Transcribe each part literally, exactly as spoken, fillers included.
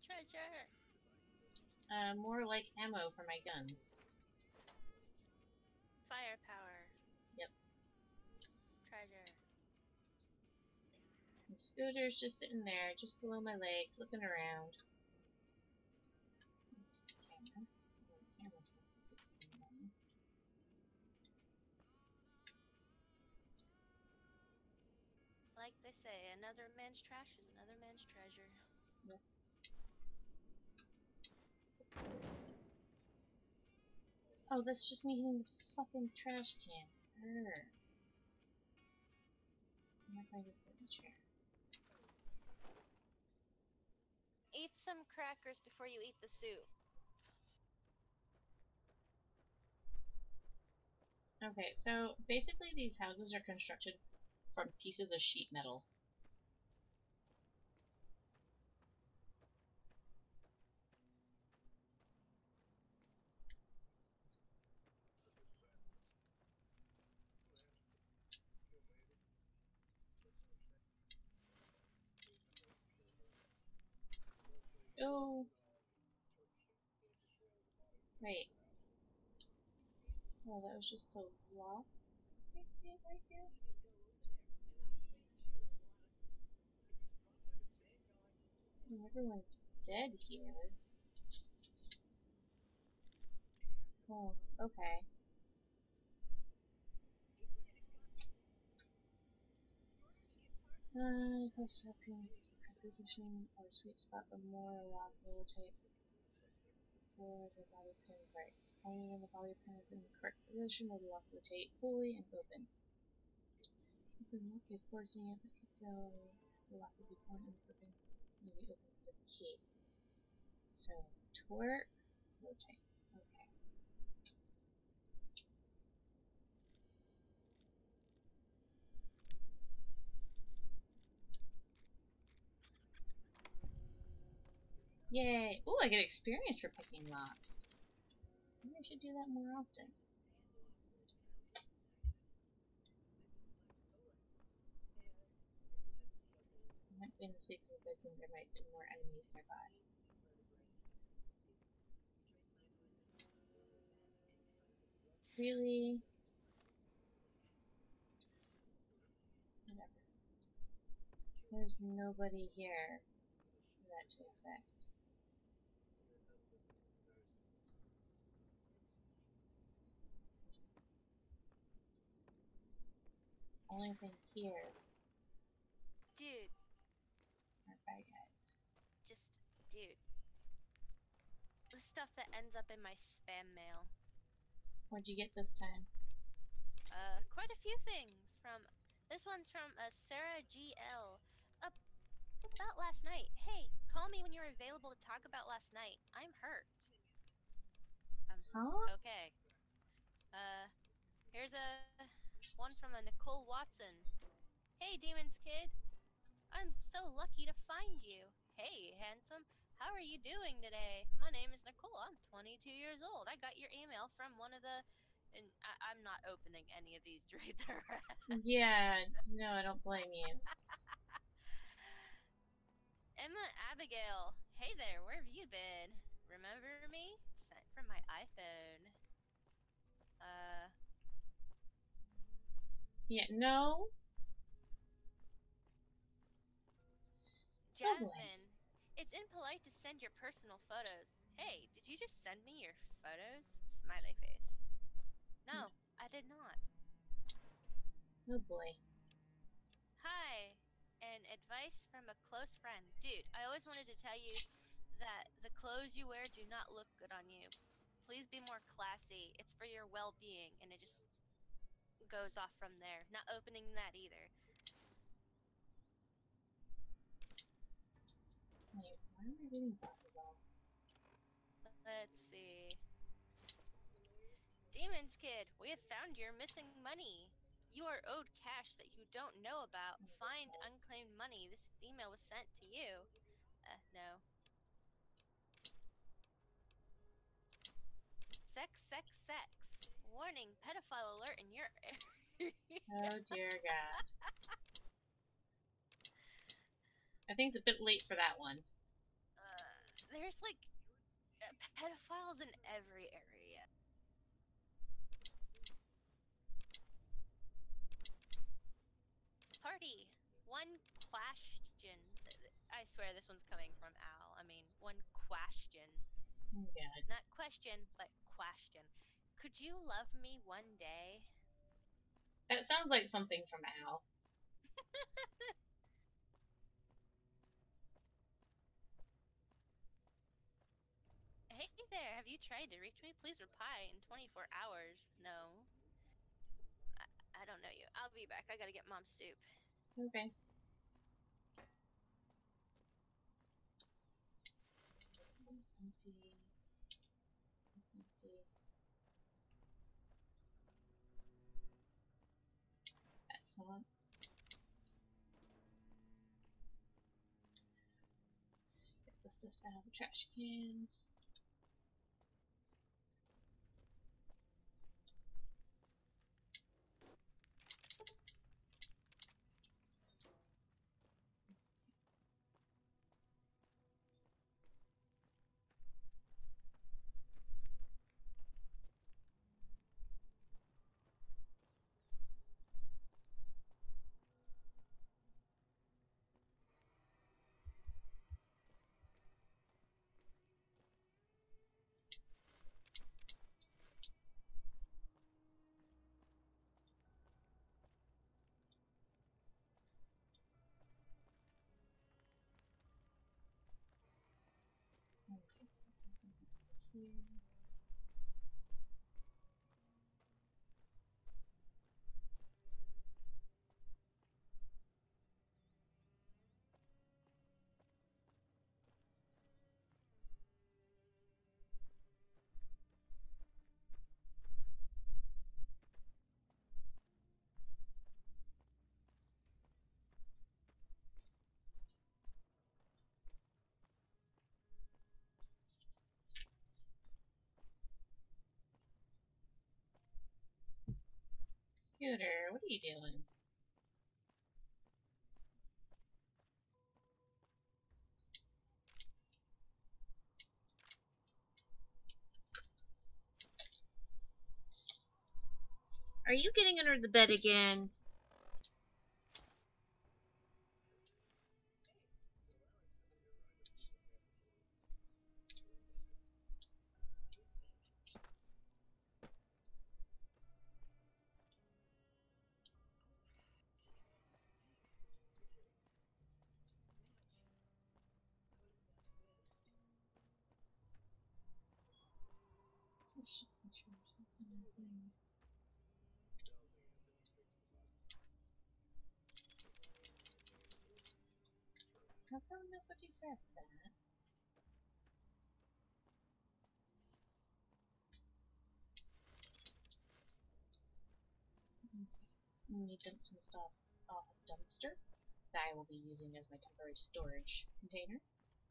treasure. Uh, more like ammo for my guns. Firepower. Yep. Treasure. And Scooter's just sitting there, just below my legs, looking around. Camera. Oh, the camera's working. Like they say, another man's trash is another man's treasure. Yep. Oh, that's just me hitting the fucking trash can. Urgh. I'm not going to sit in the chair. Eat some crackers before you eat the soup. Okay, so basically these houses are constructed from pieces of sheet metal. Oh! Wait. Oh, that was just a lock, I guess? Oh, everyone's dead here. Oh, okay. Uh, close to raccoons, position or sweet spot for more lock rotate for the bobby pin breaks. Only when the bobby pin is in the correct position will the lock rotate fully and open. Open lock if forcing it, so the lock will be formed and open will be open with the key. So torque, rotate. Okay. Yay! Ooh, I get experience for picking locks. Maybe I should do that more often. I might be in the secret bedroom, there might be more enemies nearby. Really? Whatever. There's nobody here for that to affect. Only thing here Dude, are bad guys. just, dude. The stuff that ends up in my spam mail. What'd you get this time? Uh, quite a few things from. This one's from uh, Sarah G L. Uh, about last night. Hey, call me when you're available to talk about last night. I'm hurt. Um, Huh? okay. Uh, here's a one from a Nicole Watson. Hey, Demons Kid. I'm so lucky to find you. Hey, handsome. How are you doing today? My name is Nicole. I'm twenty-two years old. I got your email from one of the... And I, I'm not opening any of these to read the rest. Yeah, no, I don't blame you. Emma Abigail. Hey there, where have you been? Remember me? Sent from my iPhone. Uh... Yeah, no? Jasmine. It's impolite to send your personal photos. Hey, did you just send me your photos? Smiley face. No, I did not. Oh boy. Hi, and advice from a close friend. Dude, I always wanted to tell you that the clothes you wear do not look good on you. Please be more classy. It's for your well-being, and it just goes off from there. Not opening that either. Wait, why am I reading glasses off? Let's see. Demons Kid, we have found your missing money. You are owed cash that you don't know about. Find unclaimed money. This email was sent to you. Uh, no. Sex, sex, sex. Warning, pedophile alert in your area. Oh dear god. I think it's a bit late for that one. Uh, there's like uh, pedophiles in every area. Party. One question. I swear this one's coming from Al. I mean, one question. Oh god. Not question, but question. Could you love me one day? That sounds like something from Al. Hey there, have you tried to reach me? Please reply in twenty-four hours. No. I, I don't know you. I'll be back. I gotta get mom's soup. Okay. Empty. Empty. Excellent. Get the stuff out of the trash can. Okay, so here. Scooter, what are you doing? Are you getting under the bed again? How come nobody says that? Okay. We need to dump some stuff off a dumpster that I will be using as my temporary storage container.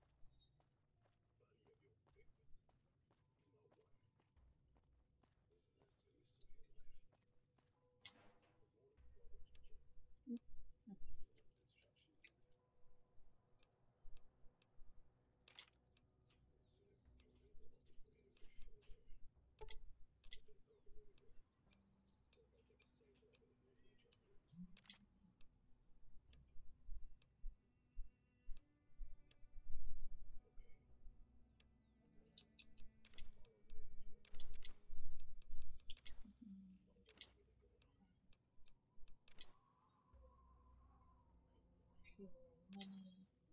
Money.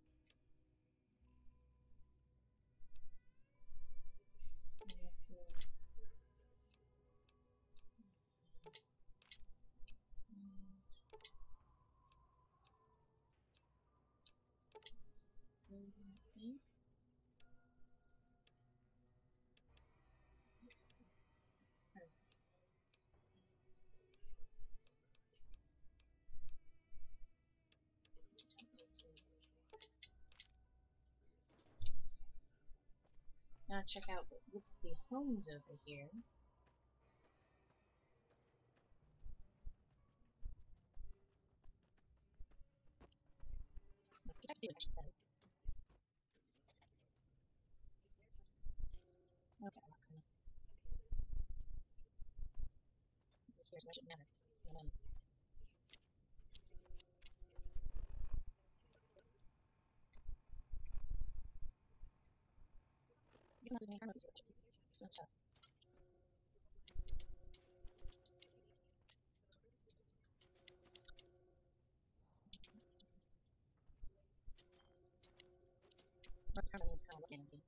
Now check out what looks to be homes over here. Let's see what it says. here, so that shouldn't matter. And then he's not losing any karma because you're so tough. Plus, karma means kind of looking at you.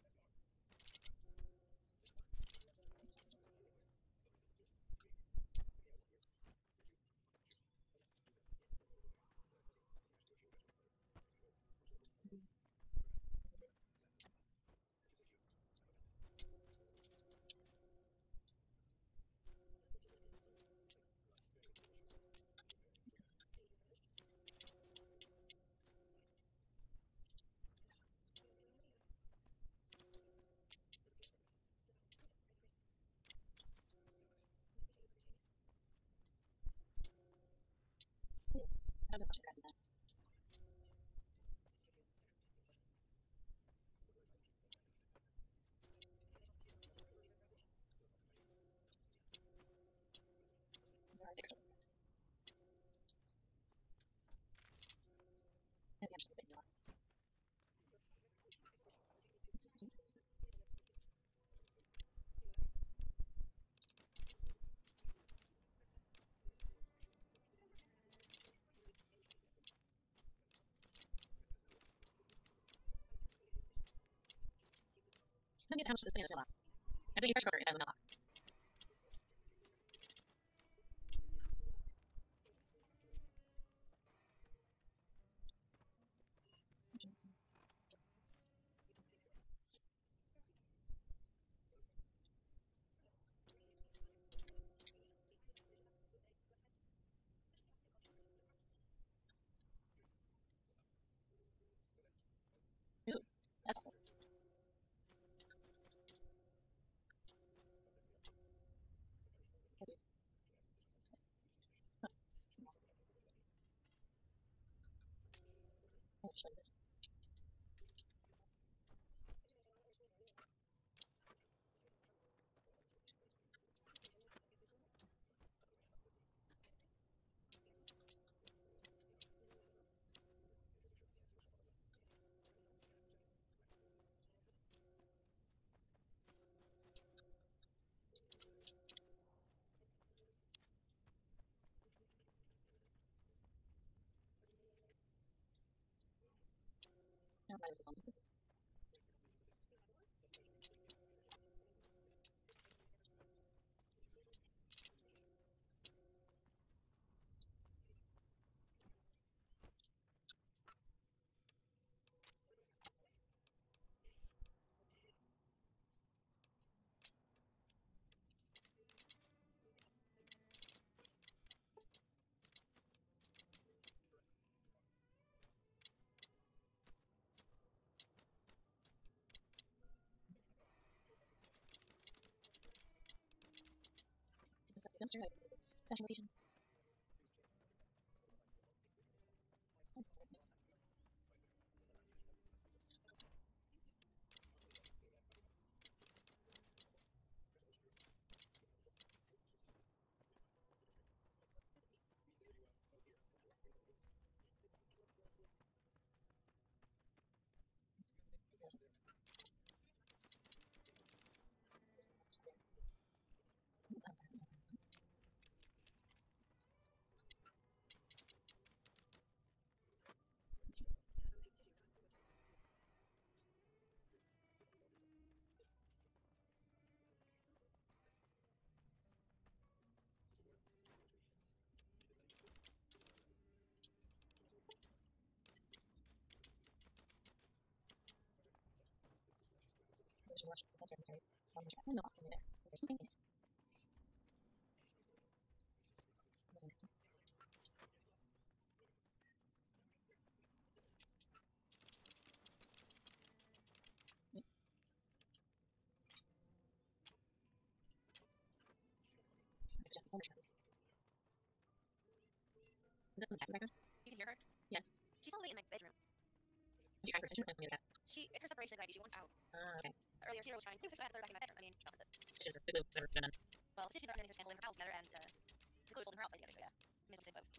That was a question cracking that. There are six. That's actually a bit nuts. Let me guess how much this thing is going to last. I bet your pressure cooker is out of the mailbox. Ooh, that's awful. That's just it. Now, why was this on some purpose? This up the dumpster items. Session location. Oh, next. I should watch the filter and say, well, there's definitely no box in there. Is there something in it? And then next. Yep. I have to check the ownership of this. Is that from the cat in the background? You can hear her? Yes. She's all the way in my bedroom. Have you tried for extension or from the other cats? She, it's her separation anxiety. She wants out. Ah, okay. Earlier, Hero was trying to fix I had to throw her back in my bedroom. I mean, not that. Stitches are boo-boo, whatever, done. Well, stitches are underneath her handling her bowels together, and uh, Chloe told him her outside together, so yeah. Made them say both.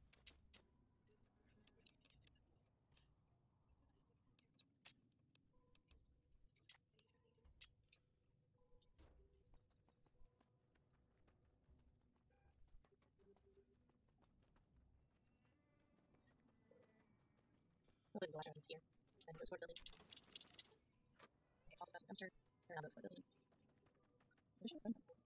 What is the last round here? And go sort buildings. Okay, all stuff dumpster. And now go sort buildings. We should run those.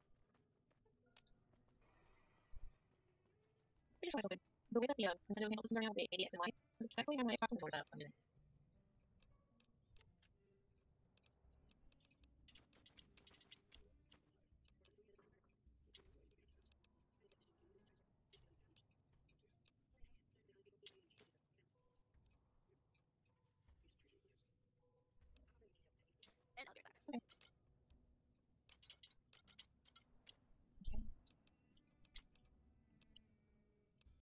Pretty sure it's open. The way that the uh, Nintendo handles systems right now with the A D X and Y, it's exactly how my talking doors out. I'm using.